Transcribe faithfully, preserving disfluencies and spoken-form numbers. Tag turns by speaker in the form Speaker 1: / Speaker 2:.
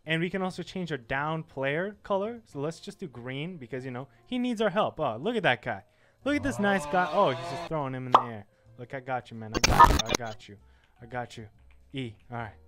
Speaker 1: And we can also change our down player color. So let's just do green because, you know, he needs our help. Oh, look at that guy. Look at this nice guy. Oh, he's just throwing him in the air. Look, I got you, man. I got you. I got you. I got you. E. All right.